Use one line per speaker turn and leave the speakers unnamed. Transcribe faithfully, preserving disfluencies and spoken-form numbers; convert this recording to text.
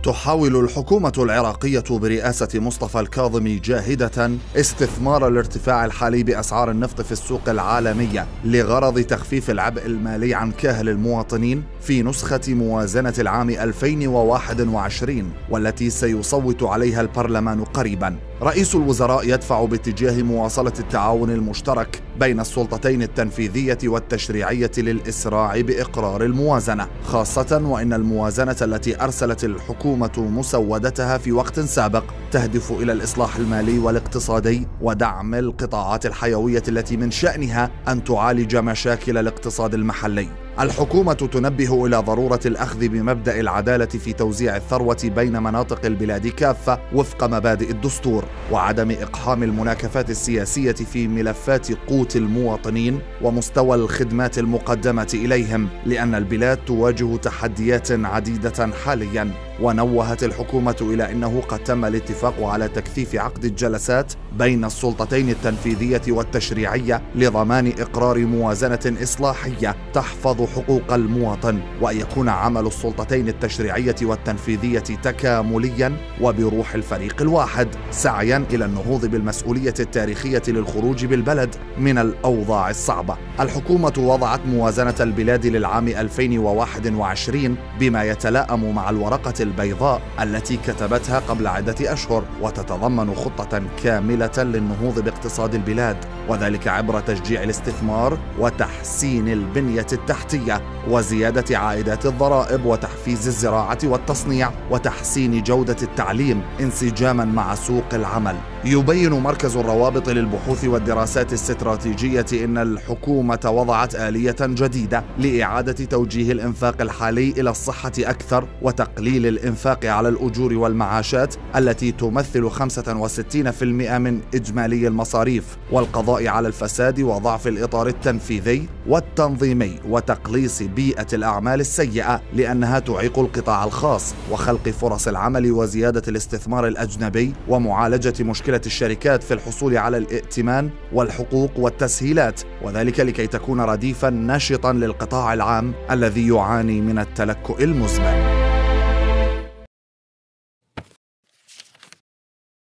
تحاول الحكومة العراقية برئاسة مصطفى الكاظمي جاهدة استثمار الارتفاع الحالي بأسعار النفط في السوق العالمية لغرض تخفيف العبء المالي عن كاهل المواطنين في نسخة موازنة العام ألفين وواحد وعشرين، والتي سيصوت عليها البرلمان قريبا. رئيس الوزراء يدفع باتجاه مواصلة التعاون المشترك بين السلطتين التنفيذية والتشريعية للإسراع بإقرار الموازنة، خاصة وإن الموازنة التي أرسلت الحكومة مسودتها في وقت سابق تهدف إلى الإصلاح المالي والاقتصادي ودعم القطاعات الحيوية التي من شأنها أن تعالج مشاكل الاقتصاد المحلي. الحكومة تنبه إلى ضرورة الأخذ بمبدأ العدالة في توزيع الثروة بين مناطق البلاد كافة وفق مبادئ الدستور، وعدم إقحام المناكفات السياسية في ملفات قوت المواطنين ومستوى الخدمات المقدمة إليهم، لأن البلاد تواجه تحديات عديدة حاليا. ونوهت الحكومة إلى أنه قد تم الاتفاق على تكثيف عقد الجلسات بين السلطتين التنفيذية والتشريعية لضمان إقرار موازنة إصلاحية تحفظ حقوق المواطن، وأن يكون عمل السلطتين التشريعية والتنفيذية تكامليا وبروح الفريق الواحد، سعيا إلى النهوض بالمسؤولية التاريخية للخروج بالبلد من الأوضاع الصعبة. الحكومة وضعت موازنة البلاد للعام ألفين وواحد وعشرين بما يتلائم مع الورقة البيضاء التي كتبتها قبل عدة أشهر، وتتضمن خطة كاملة للنهوض باقتصاد البلاد، وذلك عبر تشجيع الاستثمار وتحسين البنية التحتية وزيادة عائدات الضرائب وتحفيز الزراعة والتصنيع وتحسين جودة التعليم انسجاما مع سوق العمل. يبين مركز الروابط للبحوث والدراسات الاستراتيجية إن الحكومة وضعت آلية جديدة لإعادة توجيه الإنفاق الحالي إلى الصحة أكثر وتقليل الإنفاق على الأجور والمعاشات التي تمثل خمسة وستين بالمئة من إجمالي المصاريف، والقضاء على الفساد وضعف الإطار التنفيذي والتنظيمي وتقليص بيئة الأعمال السيئة لأنها تعيق القطاع الخاص وخلق فرص العمل وزيادة الاستثمار الأجنبي ومعالجة مشكلة الشركات في الحصول على الائتمان والحقوق والتسهيلات، وذلك لكي تكون رديفا نشطا للقطاع العام الذي يعاني من التلكؤ المزمن.